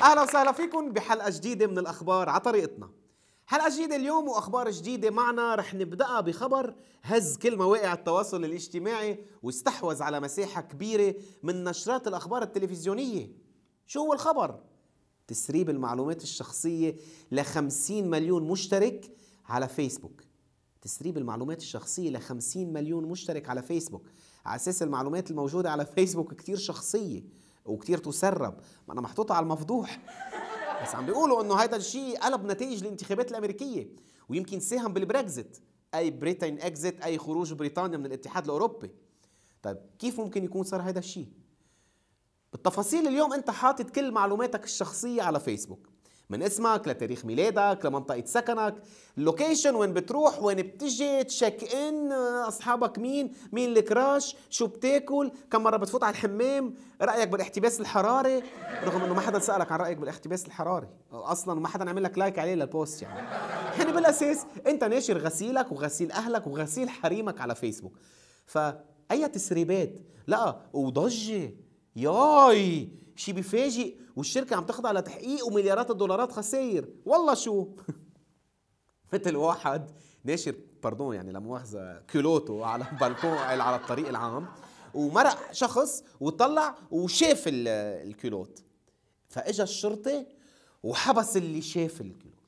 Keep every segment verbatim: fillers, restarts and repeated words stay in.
اهلا وسهلا فيكم بحلقه جديده من الاخبار على طريقتنا. حلقه جديده اليوم واخبار جديده معنا. رح نبدأها بخبر هز كل مواقع التواصل الاجتماعي واستحوذ على مساحه كبيره من نشرات الاخبار التلفزيونيه. شو هو الخبر؟ تسريب المعلومات الشخصيه ل خمسين مليون مشترك على فيسبوك. تسريب المعلومات الشخصيه ل خمسين مليون مشترك على فيسبوك، على اساس المعلومات الموجوده على فيسبوك كتير شخصيه وكتير تسرب، ما انا محطوطه على المفضوح. بس عم بيقولوا انه هذا الشيء قلب نتائج الانتخابات الامريكيه ويمكن ساهم بالبريكزيت، اي بريتين اكزيت، اي خروج بريطانيا من الاتحاد الاوروبي. طيب كيف ممكن يكون صار هذا الشيء؟ بالتفاصيل اليوم انت حاطط كل معلوماتك الشخصيه على فيسبوك، من اسمك لتاريخ ميلادك لمنطقة سكنك، اللوكيشن وين بتروح وين بتجي، تشيك ان، اصحابك مين، مين الكراش، شو بتاكل، كم مرة بتفوت على الحمام، رأيك بالاحتباس الحراري، رغم انه ما حدا سألك عن رأيك بالاحتباس الحراري، اصلا ما حدا عمل لك لايك عليه للبوست يعني. يعني بالاساس انت ناشر غسيلك وغسيل اهلك وغسيل حريمك على فيسبوك. فأي تسريبات؟ لا وضجة ياي شي بيفاجئ، والشركة عم تخضع لتحقيق ومليارات الدولارات خسائر. والله شو مثل واحد ناشر باردون يعني لا مؤاخذة كيلوتو على بالكون على الطريق العام، ومرق شخص وطلع وشاف الكيلوت، فاجا الشرطي وحبس اللي شاف الكيلوت.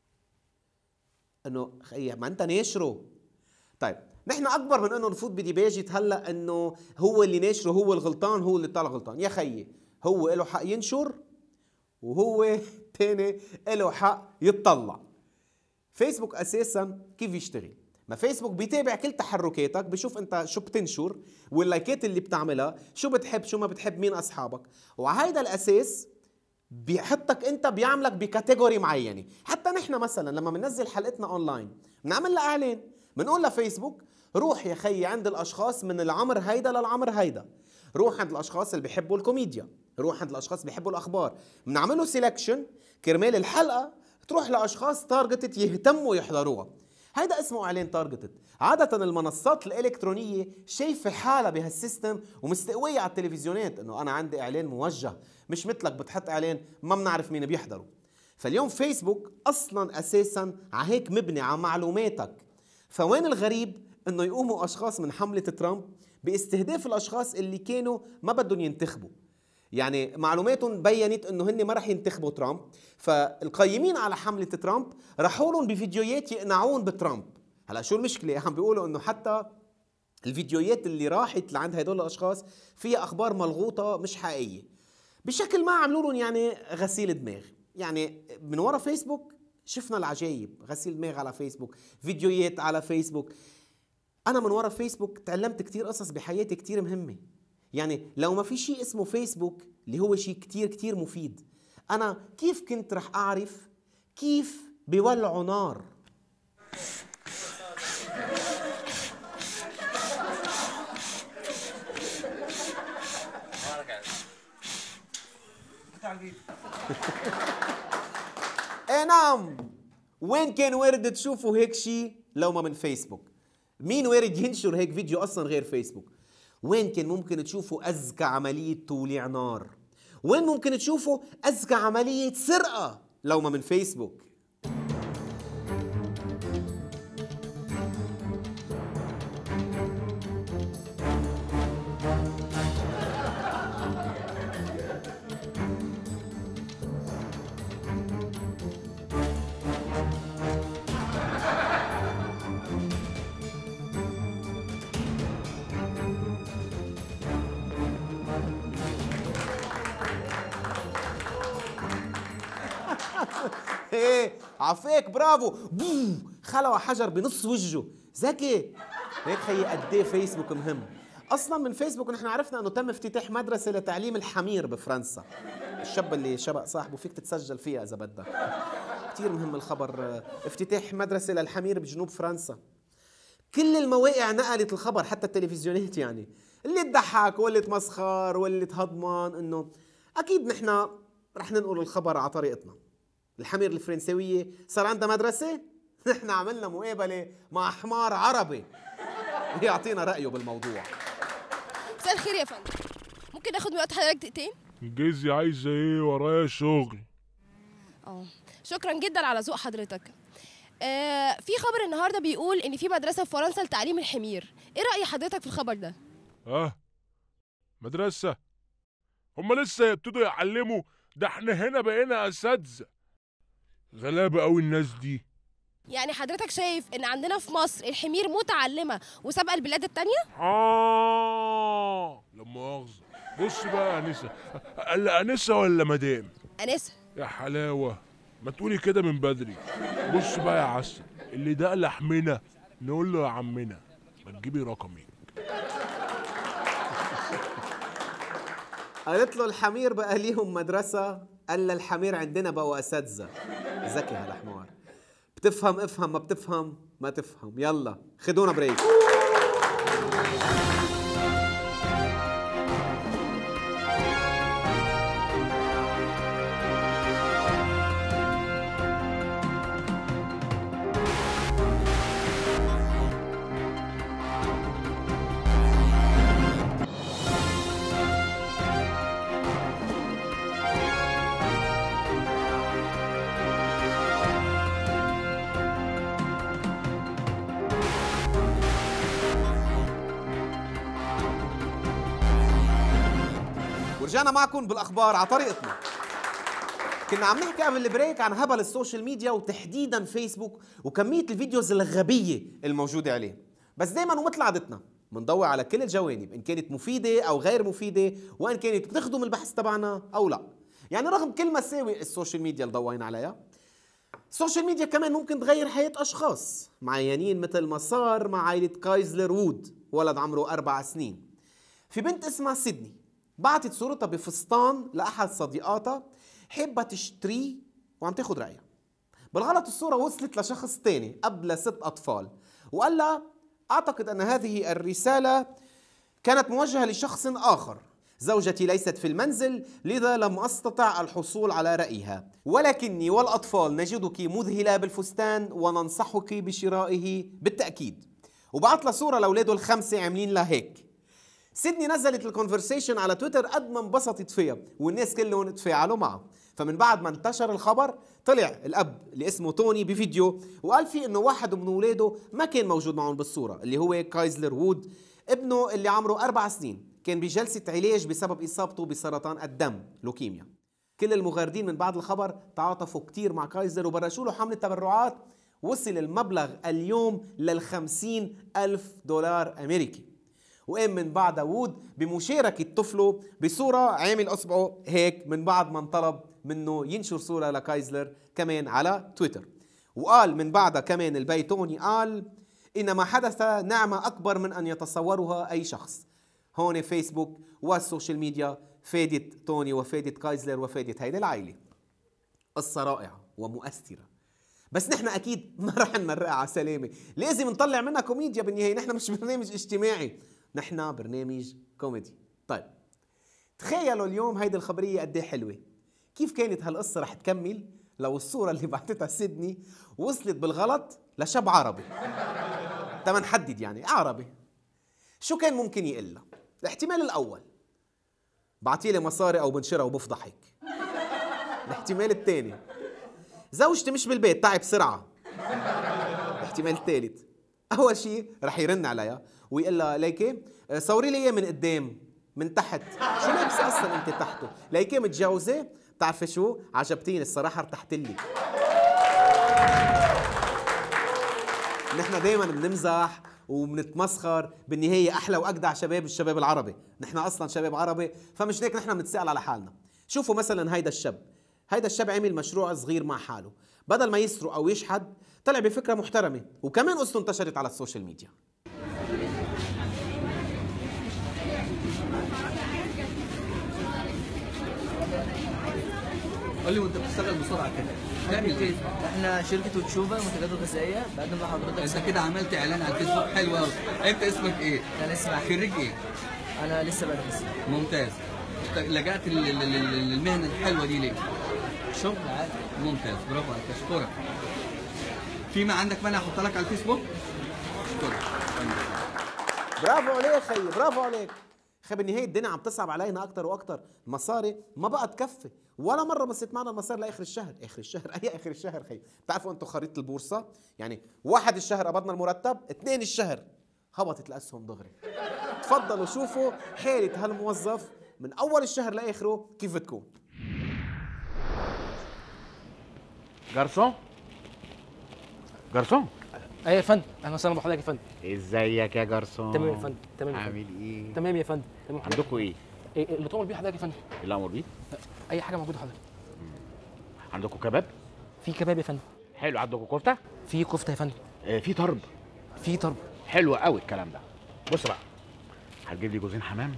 انه خيي ما انت ناشره. طيب نحن اكبر من انه نفوت بديباجة هلا انه هو اللي ناشره هو الغلطان، هو اللي طلع غلطان. يا خيي هو له حق ينشر وهو تاني له حق يتطلع. فيسبوك اساسا كيف يشتغل؟ ما فيسبوك بيتابع كل تحركاتك، بشوف انت شو بتنشر واللايكات اللي بتعملها، شو بتحب شو ما بتحب، مين اصحابك، وعلى هيدا الاساس بيحطك انت، بيعملك بكاتيجوري معينه. حتى نحن مثلا لما بننزل حلقتنا اونلاين بنعمل لها اعلان، بنقول لفيسبوك روح يا خيي عند الاشخاص من العمر هيدا للعمر هيدا، روح عند الاشخاص اللي بيحبوا الكوميديا، روح عند الاشخاص اللي بيحبوا الاخبار. بنعمله سيلكشن كرمال الحلقه تروح لاشخاص تارجتد يهتموا يحضروها. هيدا اسمه اعلان تارجتد. عاده المنصات الالكترونيه شايفه حالها بهالسيستم ومستقويه على التلفزيونات انه انا عندي اعلان موجه، مش مثلك بتحط اعلان ما بنعرف مين بيحضره. فاليوم فيسبوك اصلا اساسا على هيك مبني على معلوماتك. فوين الغريب انه يقوموا اشخاص من حمله ترامب باستهداف الاشخاص اللي كانوا ما بدهم ينتخبوا، يعني معلوماتهم بينت انه هن ما رح ينتخبوا ترامب، فالقيمين على حمله ترامب راحوا لهم بفيديوهات يقنعون بترامب. هلا شو المشكله؟ عم بيقولوا انه حتى الفيديوهات اللي راحت لعند هدول الاشخاص فيها اخبار ملغوطه مش حقيقيه. بشكل ما عملوا لهم يعني غسيل دماغ. يعني من ورا فيسبوك شفنا العجايب، غسيل دماغ على فيسبوك، فيديوهات على فيسبوك. أنا من ورا فيسبوك تعلمت كتير قصص بحياتي كتير مهمة. يعني لو ما في شيء اسمه فيسبوك اللي هو شيء كتير كتير مفيد، أنا كيف كنت رح أعرف كيف بيولعوا نار؟ ايه نعم، وين كان وارد تشوفوا هيك شيء لو ما من فيسبوك؟ مين وارد ينشر هيك فيديو اصلا غير فيسبوك؟ وين كان ممكن تشوفوا اذكى عملية توليع نار؟ وين ممكن تشوفوا اذكى عملية سرقة لو ما من فيسبوك؟ ايه عفيك برافو، بوم خلع حجر بنص وجهه، ذكي. هيك خيي قد ايه فيسبوك مهم. اصلا من فيسبوك نحن عرفنا انه تم افتتاح مدرسه لتعليم الحمير بفرنسا. الشاب اللي شبق صاحبه فيك تتسجل فيها اذا بدك. كثير مهم الخبر، افتتاح مدرسه للحمير بجنوب فرنسا. كل المواقع نقلت الخبر حتى التلفزيونات، يعني اللي تضحك واللي تمسخر واللي تهضمن. انه اكيد نحن رح ننقل الخبر على طريقتنا. الحمير الفرنسوية صار عندها مدرسة؟ نحن عملنا مقابلة مع حمار عربي يعطينا رأيه بالموضوع. مساء الخير يا فندم، ممكن اخد من وقت حضرتك دقيقتين؟ الجيزي عايزة ايه؟ ورايا شغل. شكرا جدا على ذوق حضرتك. آه في خبر النهارده بيقول ان في مدرسه في فرنسا لتعليم الحمير، ايه راي حضرتك في الخبر ده؟ اه مدرسة؟ هما لسه يبتدوا يعلموا؟ ده احنا هنا بقينا اساتذة. غلابة قوي الناس دي. يعني حضرتك شايف ان عندنا في مصر الحمير متعلمه وسابقه البلاد التانيه؟ اه لا مؤاخذة. بص بقى يا انسة، الا انسة ولا مدام؟ انسه. يا حلاوة، ما تقولي كده من بدري. بص بقى يا عسل، اللي ده لحمنا نقول له يا عمنا ما تجيبي رقمي. قالت له الحمير بقى ليهم مدرسة، قال الحمير عندنا بقوا أساتذة. ذكي هذا حمار. بتفهم افهم، ما بتفهم ما تفهم. يلا خدونا بريك. ورجعنا معكم بالاخبار على طريقتنا. كنا عم نحكي قبل البريك عن هبل السوشيال ميديا وتحديدا فيسبوك وكميه الفيديوز الغبيه الموجوده عليه، بس دائما ومثل عادتنا بنضوي على كل الجوانب ان كانت مفيده او غير مفيده، وان كانت بتخدم البحث تبعنا او لا. يعني رغم كل مساوئ السوشيال ميديا اللي ضوينا عليها، السوشيال ميديا كمان ممكن تغير حياه اشخاص معينين، مثل ما صار مع عائله كايزلر وود، ولد عمره اربع سنين. في بنت اسمها سيدني بعتت صورتها بفستان لأحد صديقاتها حابة تشتريه وعم تاخد رأيها. بالغلط الصورة وصلت لشخص تاني قبل ست أطفال، وقال لها أعتقد أن هذه الرسالة كانت موجهة لشخص آخر. زوجتي ليست في المنزل لذا لم أستطع الحصول على رأيها، ولكني والأطفال نجدك مذهلة بالفستان وننصحك بشرائه بالتأكيد. وبعت لها صورة لأولاده الخمسة عاملين لها هيك. سيدني نزلت الكونفرسيشن على تويتر قد ما انبسطت فيها والناس كلهم تفاعلوا معه. فمن بعد ما انتشر الخبر طلع الاب اللي اسمه توني بفيديو وقال فيه انه واحد من اولاده ما كان موجود معهم بالصوره، اللي هو كايزلر وود ابنه اللي عمره اربع سنين، كان بجلسه علاج بسبب اصابته بسرطان الدم لوكيميا. كل المغردين من بعد الخبر تعاطفوا كتير مع كايزلر وبرشوا له حمله تبرعات وصل المبلغ اليوم للخمسين ألف دولار أمريكي. وقام من بعد وود بمشاركة طفله بصورة عامل أصبعه هيك من بعد ما انطلب منه ينشر صورة لكايزلر كمان على تويتر. وقال من بعدها كمان البي توني قال إن ما حدث نعمة أكبر من أن يتصورها أي شخص. هون فيسبوك والسوشيال ميديا فادت توني وفادت كايزلر وفادت هيدي العائلة. قصة رائعة ومؤثرة، بس نحن أكيد ما رح نمرقها على سلامة، لازم نطلع منها كوميديا بالنهاية. نحن مش برنامج اجتماعي، نحن برنامج كوميدي. طيب تخيلوا اليوم هيدي الخبرية قد ايه حلوة. كيف كانت هالقصة رح تكمل لو الصورة اللي بعتتها سيدني وصلت بالغلط لشاب عربي؟ تما نحدد يعني عربي. شو كان ممكن يقول لها؟ الاحتمال الأول بعتيلي مصاري أو بنشرها وبفضحك. الاحتمال الثاني زوجتي مش بالبيت تعي بسرعة. الاحتمال الثالث أول شيء رح يرن عليها ويقول لها ليكي صوري لي اياه من قدام من تحت، شو لابسه اصلا انت تحته؟ ليكي متجوزه؟ بتعرفي شو؟ عجبتيني الصراحه ارتحت لي. نحن دائما بنمزح وبنتمسخر، بالنهايه احلى واجدع شباب الشباب العربي، نحن اصلا شباب عربي، فمش هيك نحن بنتساءل على حالنا. شوفوا مثلا هيدا الشاب، هيدا الشاب عمل مشروع صغير مع حاله، بدل ما يسرق او يشحد طلع بفكره محترمه وكمان قصته انتشرت على السوشيال ميديا. قول لي وانت بتشتغل بسرعه كده بتعمل ايه؟ احنا شركه وتشوفا منتجات غذائيه بقدم لحضرتك. انت كده عملت اعلان على الفيسبوك حلو قوي. انت اسمك ايه؟ انا اسمي احمد. خريج ايه؟ انا لسه بدرس. ممتاز. لجأت للمهنه الحلوه دي ليه؟ شغل عادي. ممتاز، برافو عليك، اشكرك. فيما عندك مانع احط لك على الفيسبوك؟ اشكرك. برافو عليك خيي، برافو عليك اخي بالنهايه الدنيا عم تصعب علينا اكثر واكثر، المصاري ما بقى تكفي، ولا مره بصيت معنا المصاري لاخر الشهر. اخر الشهر اي اخر الشهر خي؟ بتعرفوا انتم خريطه البورصه؟ يعني واحد الشهر قبضنا المرتب، اثنين الشهر هبطت الاسهم دغري. تفضلوا شوفوا حالة هالموظف من اول الشهر لاخره كيف بتكون. جرسون جرسون ايوه يا فندم، اهلا وسهلا بحضرتك يا فندم. ازيك يا جرسون؟ تمام يا فندم، تمام يا فندم. عامل ايه؟ تمام يا فندم، تمام. عندكم ايه؟ إيه اللي تؤمر بيه حضرتك يا فندم؟ اللي امر بيه؟ اي حاجه موجوده حضرتك. عندكم كباب؟ في كباب يا فندم. حلو. عندكم كفته؟ في كفته يا فندم. آه في طرب؟ في طرب. حلو قوي الكلام ده. بص بقى، هتجيب لي جوزين حمام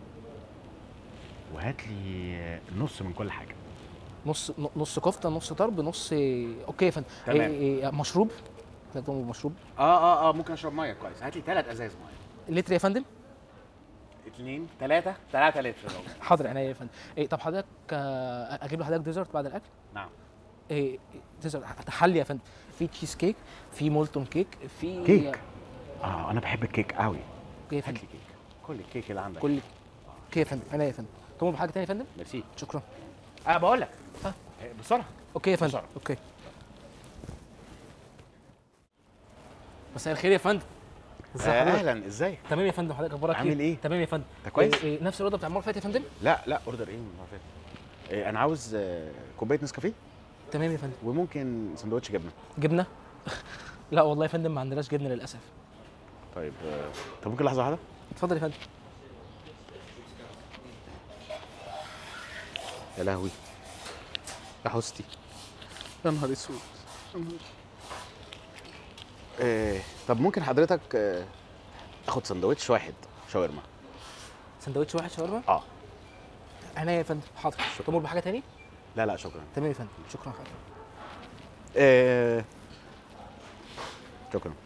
وهات لي نص من كل حاجه. نص نص كفته، نص طرب، نص. اوكي يا فندم. تمام. إيه إيه مشروب؟ حضرتك تؤمر بمشروب؟ اه اه اه ممكن اشرب ميه. كويس. هات لي ثلاث ازاز ميه. لتر يا فندم؟ اثنين ثلاثه ثلاثه لتر لو. حاضر عينيا يا فندم. إيه طب حضرتك آه، اجيب لحضرتك ديزرت بعد الاكل؟ نعم. إيه ديزرت تحلي يا فندم. في تشيز كيك، في مولتون كيك، في كيك؟ اه انا بحب الكيك قوي. اوكي يا هات فندم. لي كيك، كل الكيك اللي عندك. كل اوكي يا فندم، عينيا يا فندم. تؤمر بحاجه ثانيه يا فندم؟ ميرسي. شكرا. اه بقول لك ها؟ بسرعه. اوكي يا فندم. بسرعة. اوكي. مساء الخير يا فندم. ازي آه حضرتك؟ اهلا. ازيك؟ تمام يا فندم، حضرتك اخبارك عامل ايه؟ تمام يا فندم. انت كويس؟ إيه إيه نفس الاوضه بتاع المره اللي فاتت يا فندم؟ لا لا اوردر ايه من فاتت. إيه انا عاوز آه، كوبايه نسكافيه تمام يا فندم. وممكن سندوتش جبنه. جبنه؟ لا والله يا فندم ما عندناش جبنه للاسف. طيب آه، طب ممكن لحظه واحده؟ اتفضل يا فندم. يا لهوي يا حستي، يا نهار اسود. إيه طب ممكن حضرتك آه، اخد سندوتش واحد شاورما؟ سندوتش واحد شاورما؟ اه. عينيا يا فندم. حاضر. تؤمر بحاجه تاني؟ لا لا شكرا. تمام يا فندم. شكرا حضرتك. إيه شكرا.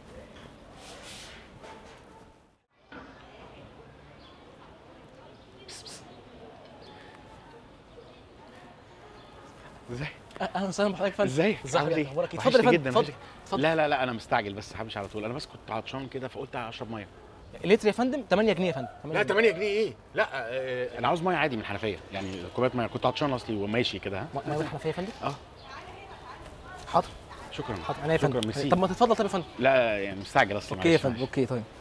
ازاي؟ اهلا وسهلا بحضرتك يا فندم. ازيك؟ ازي عامل حضرتك؟ ايه؟ اخبارك ايه؟ وحشني اتفضل يا فندم. جدا. اتفضل اتفضل. لا لا لا انا مستعجل بس همشي على طول. انا بس كنت عطشان كده فقلت اشرب ميه. لتر يا فندم تمانية جنيه يا فندم. لا تمانية جنيه ايه؟ لا آه، انا عاوز ميه عادي من الحنفيه، يعني كوبايه ميه. كنت عطشان اصلي وماشي كده. ها ميه من الحنفيه يا فندم؟ اه. حاضر. شكرا. حاضر. عينيا يا شكرا فندم. ميرسي. طب ما تتفضل طب يا فندم. لا يعني مستعجل اصلا. اوكي يا معلش، فندم. معلش. اوكي طيب.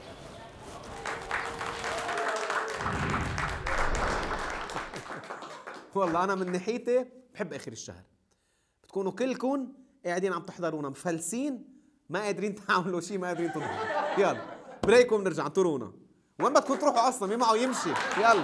والله انا من ناحيتي بحب اخر الشهر، بتكونوا كلكم قاعدين عم تحضرونا مفلسين، ما قادرين تعملوا شيء، ما قادرين تضحكوا. يلا بريك وبنرجع. انطرونا. وين بدكم تروحوا اصلا؟ مين معه يمشي؟ يلا.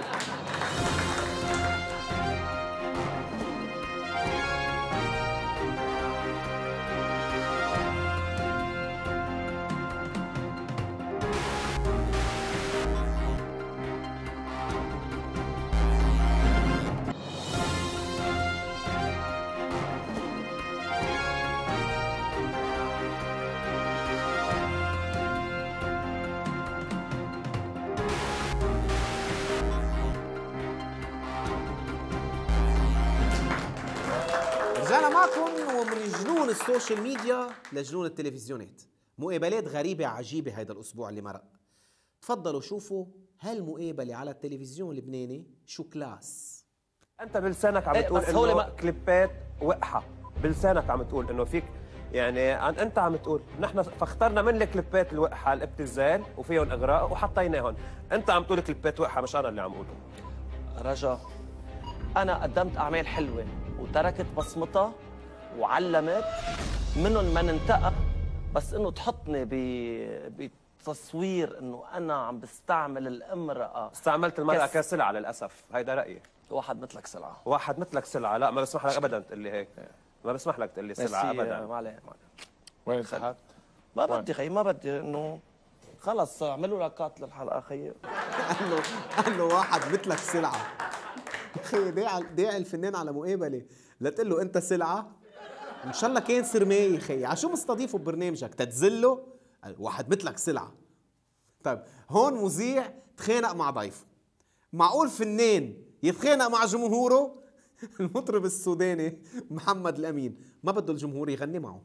رجعنا معكم ومن جنون السوشيال ميديا لجنون التلفزيونات. مقابلات غريبة عجيبة هيدا الأسبوع اللي مرق. تفضلوا شوفوا هالمقابلة على التلفزيون اللبناني شو كلاس. انت بلسانك عم إيه، تقول بس هو انه ما- كليبات وقحه، بلسانك عم تقول انه فيك، يعني عن- انت عم تقول نحن فاخترنا من الكليبات الوقحه الابتذال وفيهم اغراء وحطيناهم. انت عم تقول كليبات وقحه، مش انا اللي عم اقوله. رجا، أنا قدمت أعمال حلوة وتركت بصمتها وعلمت، منهم من انتقى، بس إنه تحطني ب بتصوير إنه أنا عم بستعمل الامرأة. استعملت المرأة كس- كسلعة للأسف، هيدا رأيي. واحد مثلك سلعة. واحد مثلك سلعة، لا ما بسمح لك أبدا تقول لي هيك، ما بسمح لك تقول لي سلعة ميرسي، أبدا. ما عليه ما عليه. وين خل- ما بدي خي، ما بدي إنه خلص اعملوا لك كات للحلقة خيي. قال له قال له واحد مثلك سلعة. خي داعي داعي الفنان على مقابلة لتقول له أنت سلعة؟ إن شاء الله كان سرماي خي، على شو مستضيفه ببرنامجك؟ تتذله؟ قال واحد مثلك سلعة. طيب هون مذيع تخانق مع ضيفه. معقول فنان يتخانق مع جمهوره؟ المطرب السوداني محمد الأمين ما بده الجمهور يغني معه.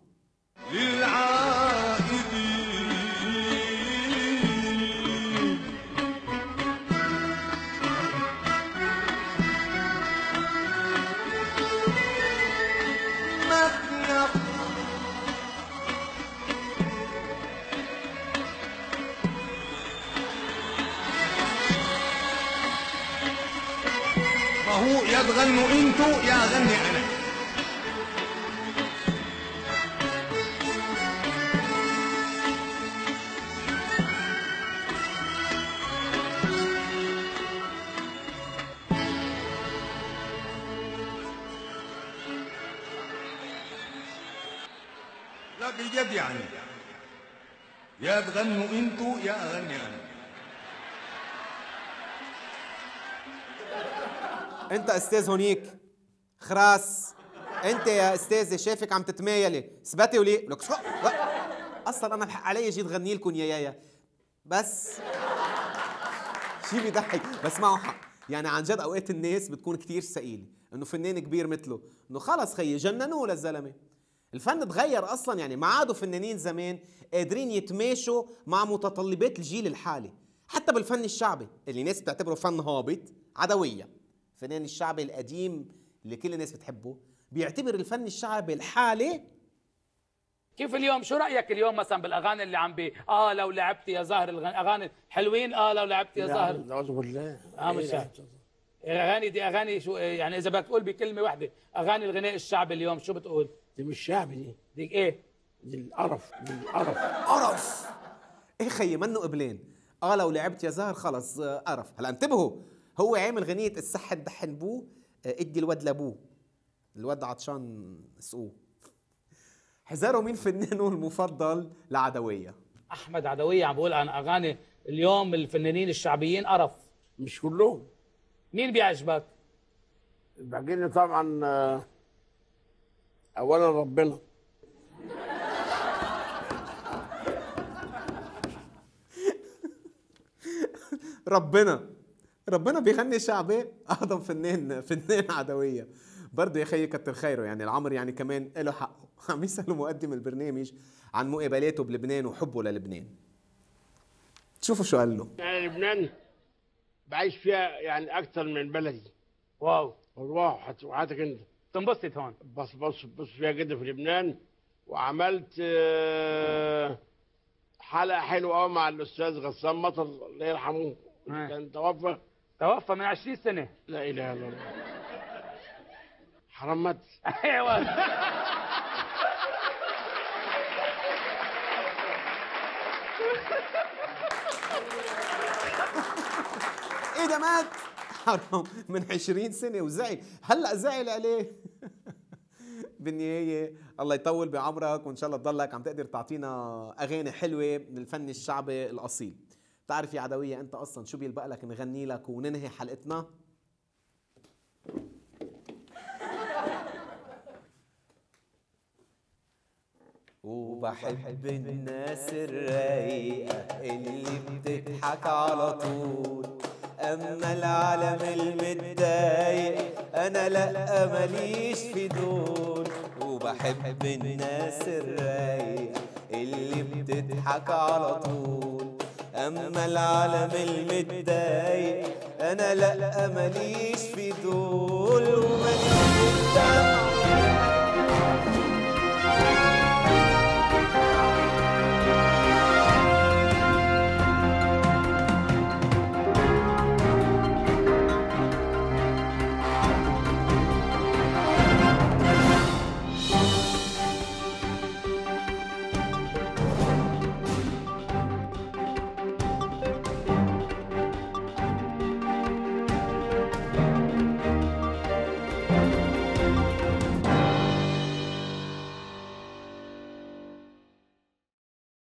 يا تغنوا انتوا يا اغني انا. لا بجد يعني يا تغنوا انتوا يا اغني انا. انت استاذ هونيك خراس، انت يا استاذه شايفك عم تتمايلي، اثبتي ولي لك اصلا انا الحق علي جيت غني لكم يا يايا، بس شي بيضحك بس معه حق. يعني عن جد اوقات الناس بتكون كتير ثقيله انه فنان كبير مثله، انه خلص خيي جننوه للزلمه. الفن تغير اصلا، يعني ما عادوا فنانين زمان قادرين يتماشوا مع متطلبات الجيل الحالي. حتى بالفن الشعبي اللي الناس بتعتبره فن هابط، عدوية الفنان الشعبي القديم اللي كل الناس بتحبه بيعتبر الفن الشعبي الحالي. كيف اليوم؟ شو رايك اليوم مثلا بالاغاني اللي عم بي اه لو لعبت يا زهر، الاغاني حلوين اه لو لعبت يا زهر؟ اعوذ بالله. اه مش اغاني دي اغاني شو يعني؟ اذا بدك تقول بكلمه واحده اغاني الغناء الشعبي اليوم شو بتقول؟ دي مش شعبي، دي دي ايه؟ دي القرف، دي القرف. قرف ايه خيي منه قبلين. اه لو لعبت يا زهر خلص آه قرف. هلا انتبهوا، هو عامل غنية السح دحن بوه آه ادي الواد لابوه، الواد عطشان سقوه. حذروا مين فنانه المفضل لعدوية. احمد عدوية عم بقول عن اغاني اليوم الفنانين الشعبيين قرف. مش كلهم. مين بيعجبك؟ بيعجبني طبعا اولا ربنا. ربنا ربنا بيغني شعبي. اعظم فنان فنان عدوية برضه يا خيي كتر خيره. يعني العمر يعني كمان له حقه. عم يسألوا مقدم البرنامج عن مقابلاته بلبنان وحبه للبنان. شوفوا شو قال له. يعني لبنان بعيش فيها يعني اكثر من بلدي. واو واو. وحياتك انت تنبسط هون. بس بص بص فيها جدا في لبنان. وعملت حلقه حلوه قوي مع الاستاذ غسان مطر الله يرحمه. كان توفى توفى من عشرين سنه. لا اله الا الله. حرمت. ايوه. ايه ده مات؟ حرام من عشرين سنة وزعل، هلا زعل عليه. بالنهاية الله يطول بعمرك وان شاء الله تضلك عم تقدر تعطينا اغاني حلوة من الفن الشعبي الاصيل. بتعرف يا عدوية انت اصلا شو بيلبق لك نغني لك وننهي حلقتنا؟ وبحب الناس الرايقة اللي بتضحك على طول، أما العالم المتضايق أنا لأ ماليش في دول. وبحب الناس الرايقة اللي بتضحك على طول، أما العالم المتضايق أنا لأ ماليش في دول.